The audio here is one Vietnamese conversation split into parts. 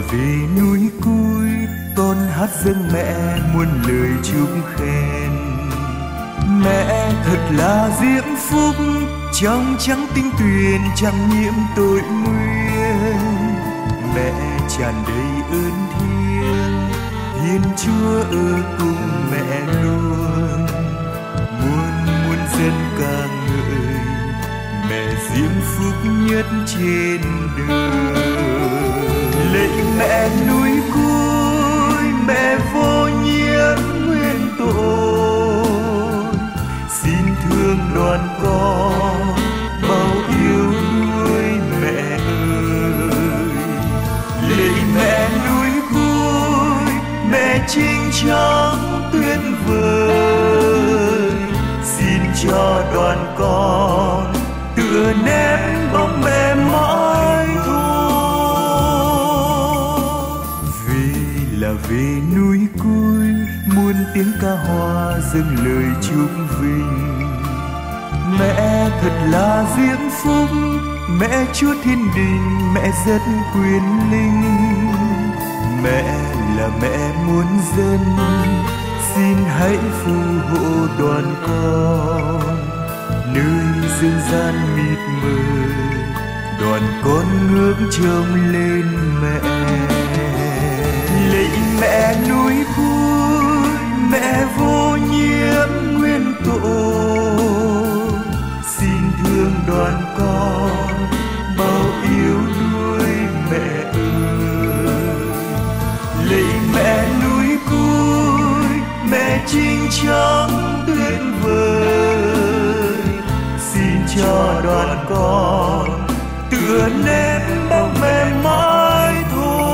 vì núi cui con hát dâng mẹ muôn lời chúc khen. Mẹ thật là diễm phúc, trong trắng tinh tuyền chẳng nhiễm tội nguyên. Mẹ tràn đầy ơn thiêng, Thiên Chúa ở cùng mẹ luôn. Muôn muôn dân ca ngợi, mẹ diễm phúc nhất trên đời. Lạy mẹ núi cui, mẹ vô nhiễm nguyên tội, xin thương đoàn con bao yêu nuôi mẹ ơi. Lạy mẹ núi cui, mẹ trinh trắng tuyệt vời, xin cho đoàn con tựa ném bóng mẹ mãi thôi. Về núi cui muôn tiếng ca hoa dâng lời chúc vinh. Mẹ thật là diễm phúc, mẹ Chúa Thiên Đình, mẹ rất quyền linh. Mẹ là mẹ muôn dân, xin hãy phù hộ đoàn con. Nơi dương gian mịt mờ, đoàn con ngước trông lên mẹ. Lạy mẹ núi cui, mẹ vô nhiễm nguyên tội, xin thương đoàn con bao yêu nuôi mẹ ơi. Lạy mẹ núi cui, mẹ trinh trắng tuyệt vời, xin cho đoàn con tựa nếp bóng mẹ mãi thôi.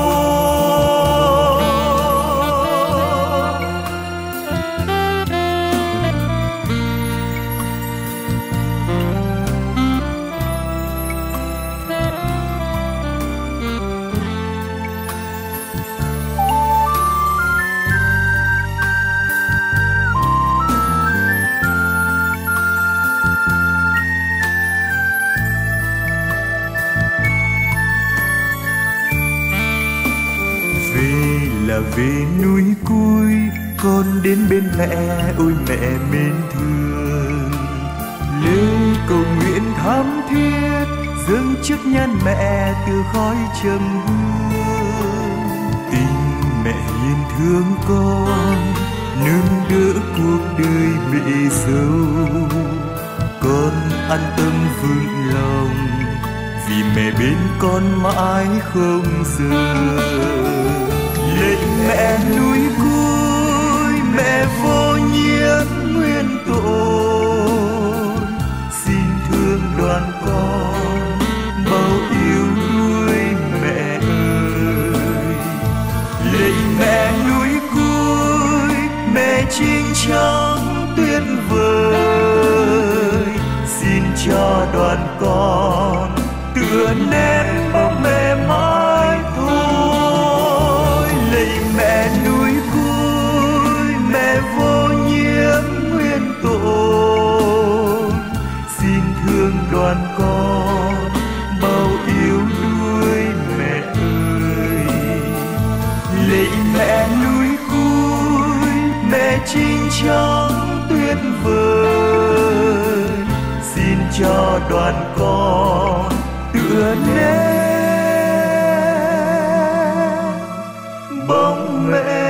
Về núi cui con đến bên mẹ, ôi mẹ mến thương. Lời cầu nguyện thắm thiết dâng trước nhan mẹ từ khói trầm hương. Tình mẹ hiền thương con, nương đỡ cuộc đời mẹ dâu. Con an tâm vững lòng, vì mẹ bên con mãi không rời. Lạy mẹ núi cui, mẹ vô nhiễm nguyên tội, xin thương đoàn con bao yêu nuôi mẹ ơi. Lạy mẹ núi cui, mẹ trinh trắng tuyệt vời, xin cho đoàn con tựa nếp bóng mẹ mãi thôi. Lạy mẹ núi cui, mẹ vô nhiễm nguyên tội, xin thương đoàn con bao yêu nuôi mẹ ơi. Lạy mẹ núi cui, mẹ trinh trắng tuyệt vời, xin cho đoàn con tựa nếp bóng mẹ.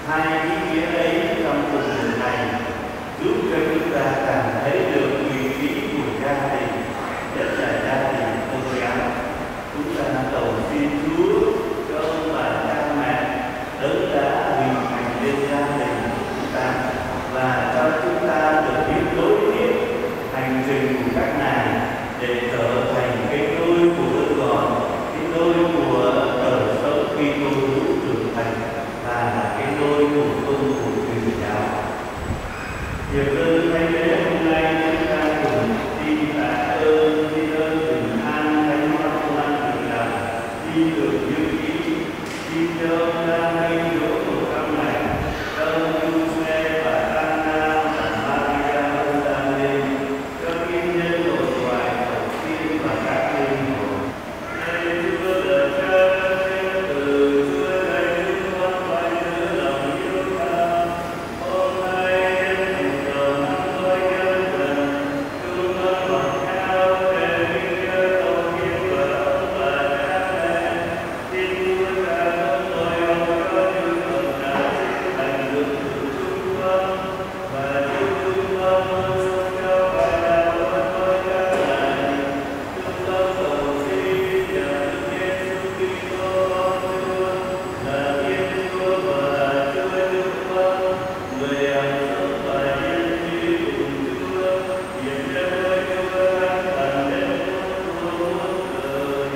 Hai ý nghĩa ấy trong cuộc đời này giúp cho chúng ta cảm thấy được vị trí của gia đình, nhất là gia đình Công giáo. Chúng ta cầu xin Chúa cho ông bà cha mẹ đấng đã hình thành nên gia đình của chúng ta, và cho chúng ta được biết nối tiếp hành trình của các ngài để trở thành cái đôi của ơn gọi, cái đôi của đời sống Kitô hữu trưởng thành, và là cái đôi của công của Truyền giáo. Việc ơn thánh lễ hôm nay chúng ta cùng xin tạ ơn, xin ơn bình an thánh hoa công an Việt Nam, xin được như ý, xin cho ông ta ngay chỗ của các ngài, cho ông Giuse và Anna và Maria ông ta lên, cho kim nhân nội ngoại tổ tiên và các linh hồn. Nên Chúa lời cha theo từ Chúa dạy chúng con phải giữ lòng yêu ta. Hôm nay nhân dịp đầu năm mới nhớ dần, chúng con học nhau về những nhớ đầu tiên của ông bà cha mẹ. Xin Chúa cha ơn tôi ông cho những phần đã sinh thành được từ chúng con, và chúc chúng con luôn sống cho bài đạo ơn tôi cha lành. Chúng con cầu xin nhờ Đức Giêsu Kitô con Chúa, là Thiên Chúa và Chúa chúng con, người hằng sống và yên trí cùng Chúa, hiện đến với Chúa các thần đến muôn đời.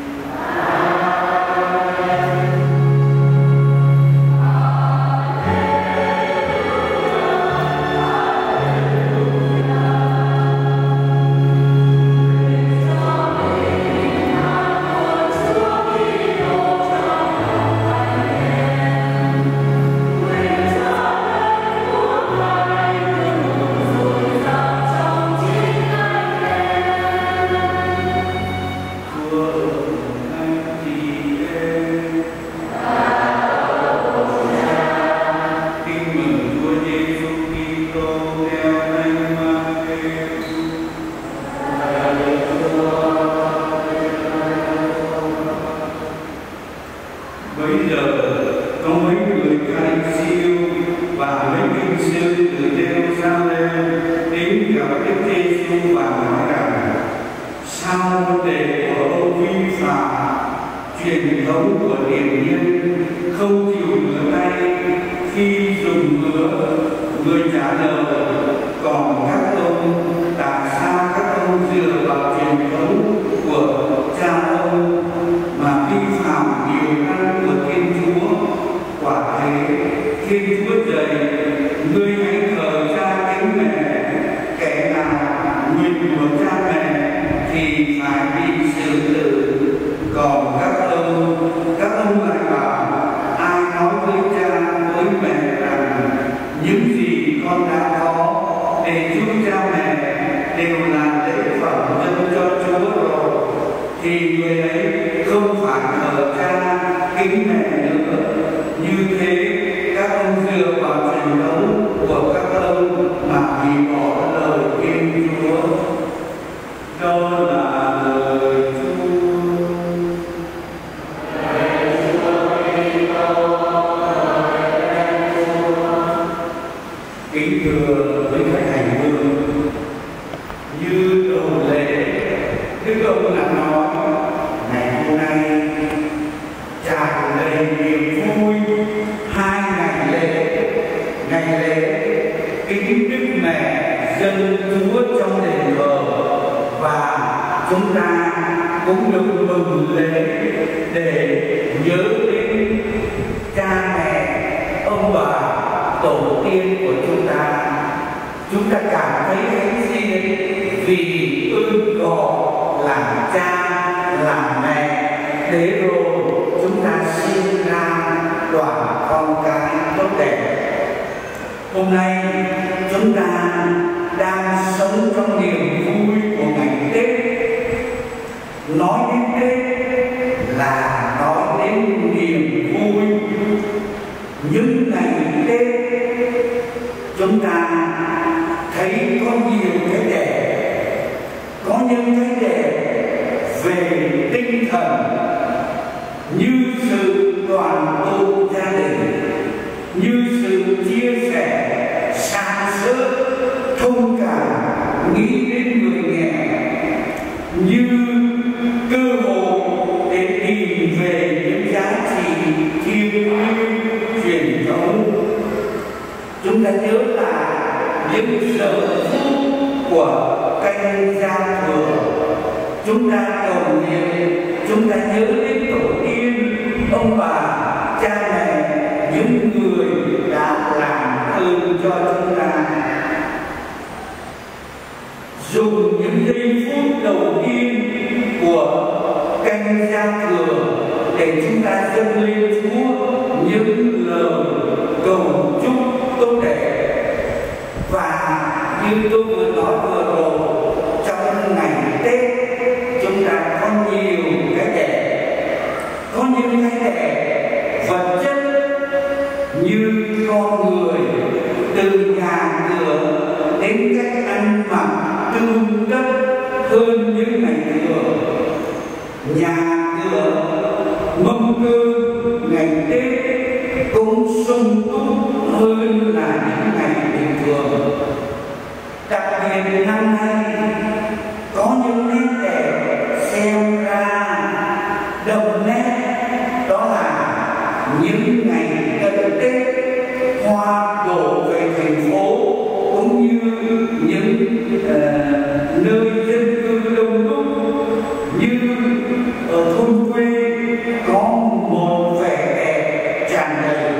Chúa ở anh chị em. Tin mừng Chúa Giêsu Kitô theo Thánh Matthew. Bấy giờ có mấy người khai siêu và mấy kinh sư từ Jerusalem đến gặp Đức Giêsu và nói rằng: sao vấn đề của ông vi phạm truyền thống của điển nhân, không chịu rửa tay khi dùng bữa? Người trả lời: còn các ông, tại sao các ông dựa vào truyền thống của cha ông mà vi phạm điều răn của Thiên Chúa? Quả thế, Thiên Chúa dạy: ngươi hãy thờ cha kính mẹ, kẻ nào nguyền rủa cha mẹ thì phải bị xử tử. Còn các ông lại bảo: ai nói với cha với mẹ rằng những gì con đã có để giúp cha mẹ đều là lễ phẩm dâng cho Chúa rồi, thì người ấy không phải thờ cha kính mẹ nữa. Như thế các ông dựa vào truyền thống của các ông mà hủy bỏ lời Thiên Chúa. Đó là lời Chúa. Kính thưa với các hành hương, như đầu lễ Đức ông đã nói, ngày hôm nay tràn đầy niềm vui. Hai ngày lễ kính Đức Mẹ dân Chúa trong đền thờ, và chúng ta cũng được mừng lễ để nhớ đến cha mẹ, ông bà, tổ tiên của chúng ta. Chúng ta cảm thấy cái gì đấy vì ơn gọi làm cha làm mẹ, để rồi chúng ta sinh ra đoàn con cái tốt đẹp. Hôm nay chúng ta đang sống trong niềm vui của ngày Tết. Nói đến Tết là nói đến niềm vui. Những ngày Tết chúng ta thấy có nhiều cái đẹp, có những cái đẹp về tinh thần, như sự đoàn tụ gia đình, như sự chia sẻ, san sớt, thông cảm, nghĩ đến người nghèo, như cơ hội để tìm về những giá trị thiêng liêng truyền thống. Chúng ta nhớ lại những giờ phút của canh giao thừa, chúng ta cầu nguyện, chúng ta nhớ đến tổ tiên, ông bà, cha mẹ, những người đã làm ơn cho chúng ta. Dùng những giây phút đầu tiên của canh giao thừa để chúng ta dâng lên Chúa những lời cầu chúc tốt đẹp. Và như tôi vừa nói vừa rồi, trong ngày Tết chúng ta có nhiều cái đẹp, có những cái đẹp vật chất như con người, từ nhà cửa đến cách ăn mặc tươm tất hơn những ngày thường. Nhà cửa mâm cơm ngày Tết cũng sung túc hơn là những ngày bình thường. Đặc biệt năm nay có những nét đẹp xem ra đậm nét, đó là những ngày cận Tết hoa đổ về thành phố cũng như những nơi dân cư đông đúc, như ở thôn quê có một vẻ đẹp tràn đầy.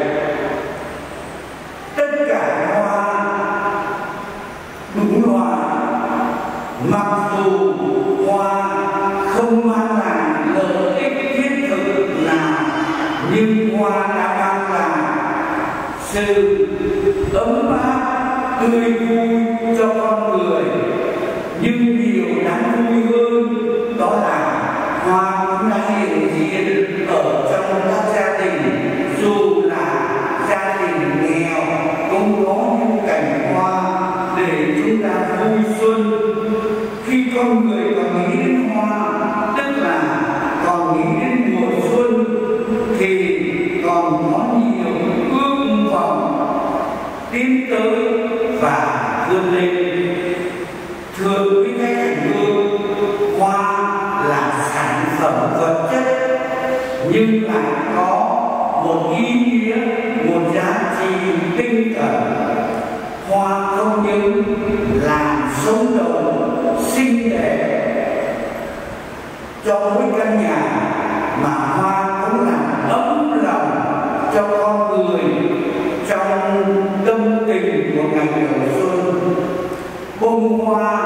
Tất cả hoa đúng hoa, mặc dù hoa không mang lại lợi ích thiết thực nào, nhưng hoa đã mang lại sự ấm áp, tươi vui cho con người. Nhưng điều đáng vui hơn đó là hoa cũng đã hiện diện ở trong các gia đình, dù là gia đình nghèo cũng có những cảnh hoa để chúng ta vui xuân. Khi con người còn nghĩ đến hoa, tức là còn nghĩ đến mùa xuân, thì còn có nhiều ước vọng tiến tới và vươn lên. Thưa quý khách hành hương, hoa là sản phẩm vật chất nhưng lại có một ý nghĩa, một giá trị tinh thần. Hoa không những làm sống động, xinh đẹp cho mỗi căn nhà, mà hoa cũng làm ấm lòng cho con người trong tâm tình của ngày đầu xuân. Bông hoa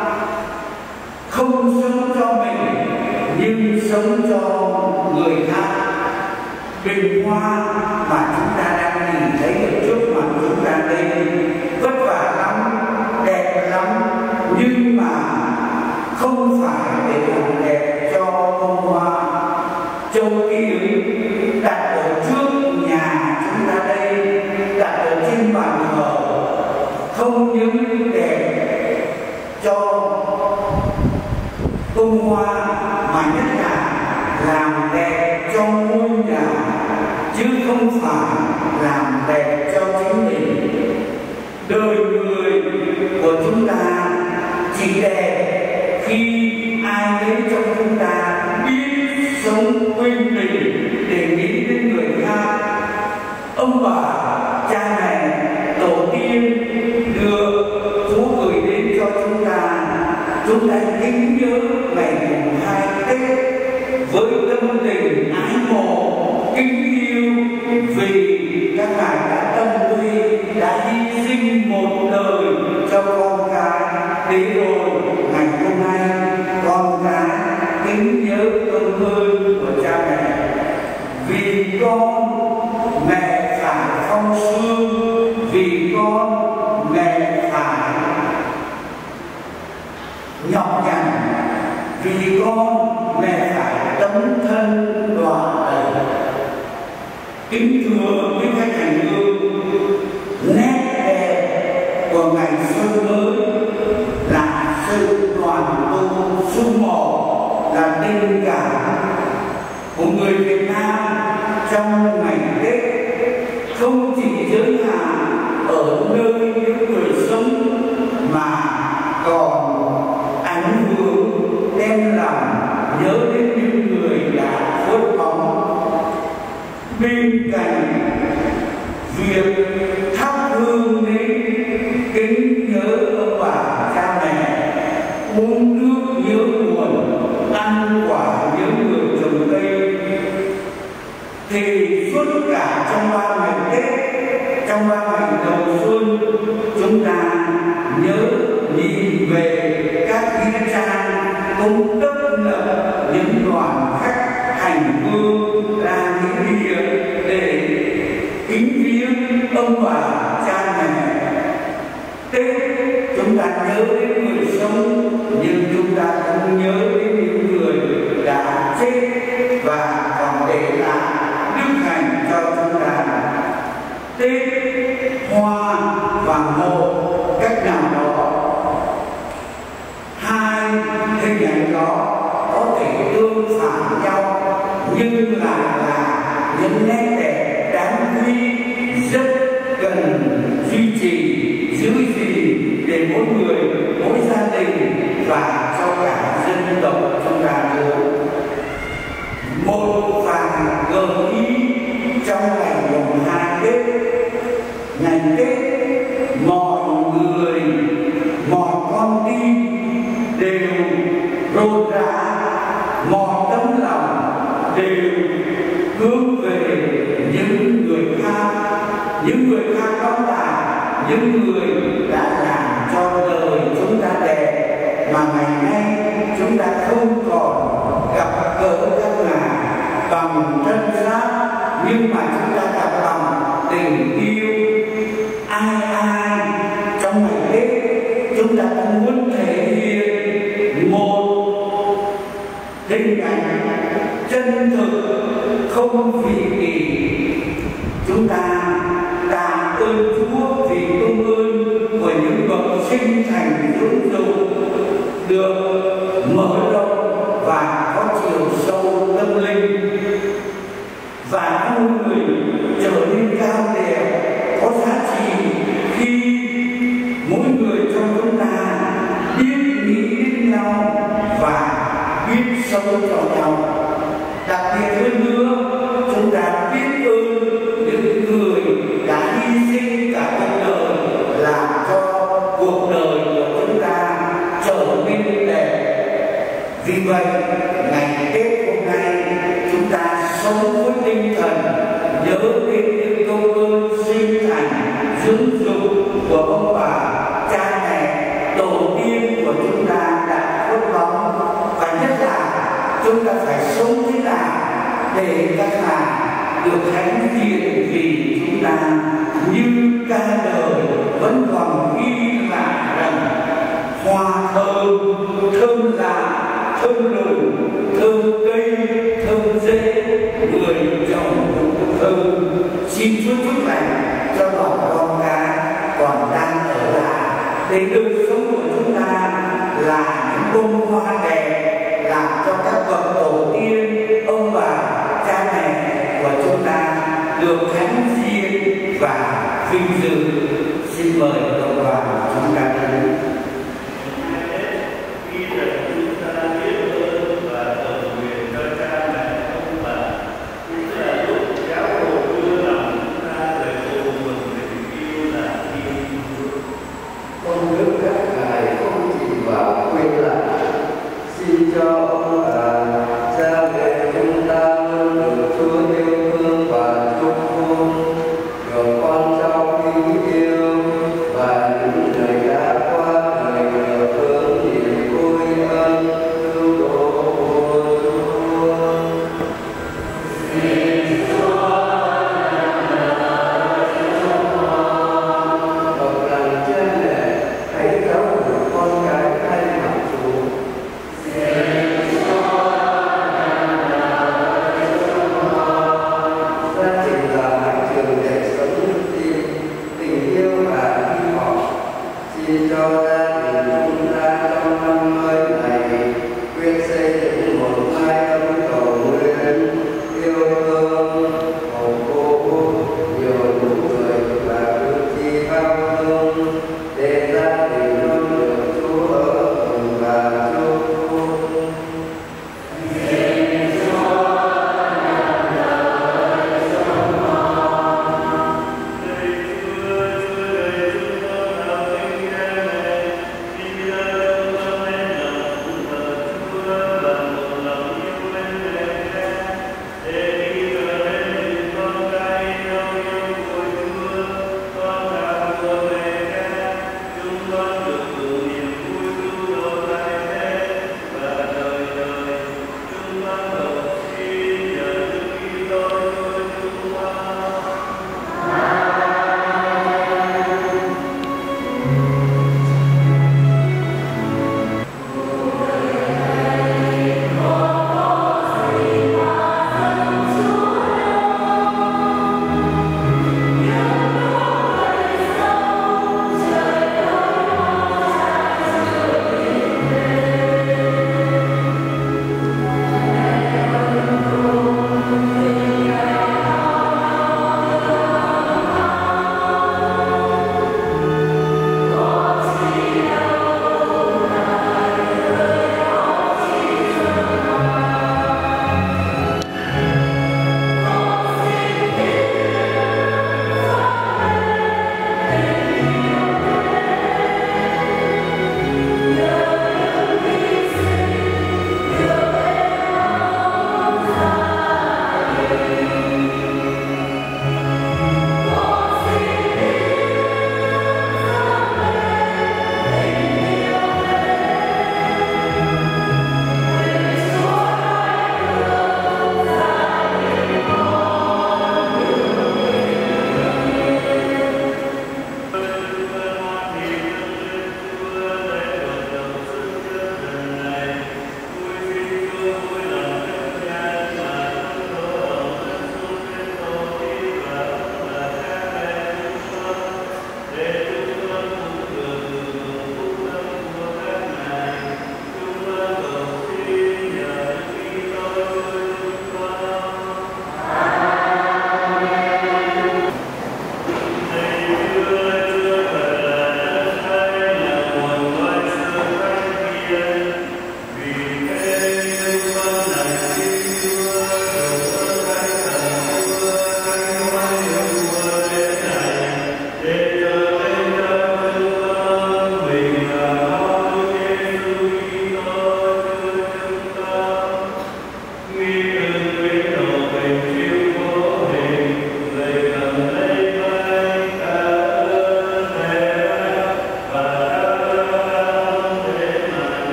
không sống cho mình nhưng sống cho người khác. Bình hoa mà chúng ta đang nhìn thấy ở trước mặt chúng ta đây vất vả lắm, đẹp lắm, nhưng mà không phải để làm đẹp cho bông hoa. Châu Kiểng đặt ở trước nhà chúng ta đây, đặt ở trên bàn thờ, không những đẹp cho bông hoa mà nhất là làm đẹp cho ngôi nhà, chứ không phải làm đẹp cho chính mình. Đời người của chúng ta chỉ đẹp khi ai đấy trong chúng ta biết sống quên mình để nghĩ đến người khác. Ông bà, cha mẹ, tổ tiên được Chúa gửi đến cho chúng ta kính nhớ ngày mùng 2 Tết với tâm tình ái mộ, kính yêu, vì các ngài đã tâm huy, đã hy sinh một đời cho con cái, để rồi ngày hôm nay con cái kính nhớ công ơn của cha mẹ. Vì con mẹ phải phong sương, vì con mẹ phải nhọc nhằn, vì con mẹ phải tấm thân đọa đầy. Kính thưa quý khách hành hương, nét đẹp của ngày xuân mới là sự đoàn tụ sum họp, là tình cảm của người Việt Nam trong ngày Tết, không chỉ giới hạn ở nơi những người sống mà còn ảnh hưởng đem lòng nhớ đến những người đã khuất bóng. Bên cạnh việc thắp hương đến kính nhớ ông bà cha mẹ, uống nước nhớ nguồn, ăn quả nhớ người trồng cây, thì suốt cả trong 3 ngày Tết, trong 3 ngày đầu xuân, chúng ta nhớ nhìn về các nghĩa trang cũng tấp nập những đoàn khách hành hương ra nghĩa địa để kính viếng ông bà cha mẹ. Tết chúng ta nhớ đến người sống, nhưng chúng ta cũng nhớ đến những người đã chết và còn để lại đức hạnh cho chúng ta. Tết, hoa và mộ, cách nào đó, hai hình ảnh đó có thể tương phản nhau, nhưng lại là những nét đẹp đáng quý rất cần duy trì, giữ gìn để mỗi người, mỗi gia đình và cho cả dân tộc chúng ta nữa. Một vài gợi ý trong ngày mùng 2 Tết, ngày Tết mọi người, mọi con tim đều rộn rã, mọi tấm lòng đều hướng về những người khác đó là những người đã làm cho đời chúng ta đẹp, mà ngày nay chúng ta không còn gặp gỡ các ngài bằng thân xác, nhưng mà chúng ta gặp bằng tình yêu. Ai trong ngày Tết chúng ta cũng muốn thể hiện một hình ảnh chân thực, không vì kỳ. Chúng ta tạ ơn Chúa vì công ơn của những bậc sinh thành dưỡng dục được mở rộng và có chiều sâu tâm linh, và mỗi người trở nên cao đẹp, có giá trị khi mỗi người trong chúng ta biết nghĩ đến nhau và biết sống cho nhau. Đặc biệt hơn nữa, chúng ta biết ơn những người đã hy sinh cả cuộc đời làm cho cuộc đời của chúng ta trở nên đẹp. Vì vậy, ngày Tết hôm nay chúng ta sống với tinh thần nhớ đến những công ơn sinh thành dưỡng dục của ông bà cha mẹ tổ tiên của chúng ta đã khuất bóng, và nhất là chúng ta phải sống thế nào để các ngài được hãnh diện vì chúng ta, như ca đời vẫn còn ghi lại rằng hoa thơm, thơm lá, thơm lùn, thơm cây, thơm rễ, người trồng cũng thơm. Xin Chúa chúc lành cho bọn con cái còn đang ở lại, để đời sống của chúng ta là những bông hoa đẹp, làm cho các bậc tổ tiên, ông bà, cha mẹ của chúng ta được hãnh diện và vinh dự. Xin mời đồng bào chúng ta đến. Xin cho ông bà cha mẹ chúng ta luôn được Chúa yêu thương và chúc phúc, được con cháu kính yêu, và những người đã qua đời được hướng niềm vui ơn cứu độ của Chúa. Xin Chúa bậc làm cha mẹ hãy giáo dục con cái thay mặt Chúa. Gia đình là mái trường để sống đức tin, tình yêu và hy vọng. Xin cho gia đình chúng ta trong năm mới này quyết xây dựng một mái ấm cầu nguyện yêu thương, ủng hộ nhiều nụ cười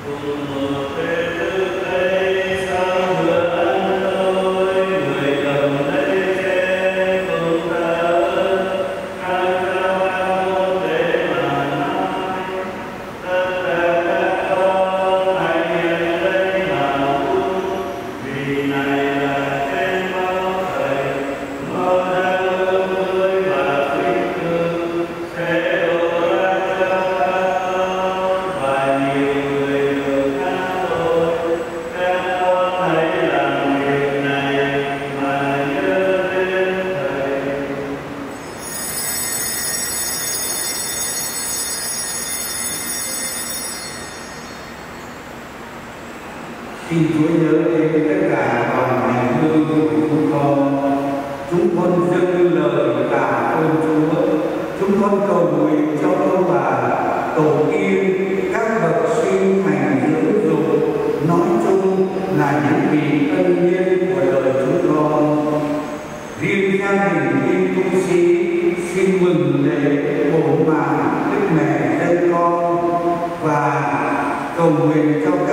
Xin Chúa nhớ đến tất cả bằng hành hương của chúng con dâng lời tạ ơn Chúa. Chúng con cầu nguyện cho ông bà tổ tiên, các bậc sinh hành dưỡng dục, nói chung là những vị ân nhân của đời chúng con. Riêng gia đình Kim Tu Sĩ xin mừng lễ bổn mạng Đức Mẹ Dân Con và cầu nguyện cho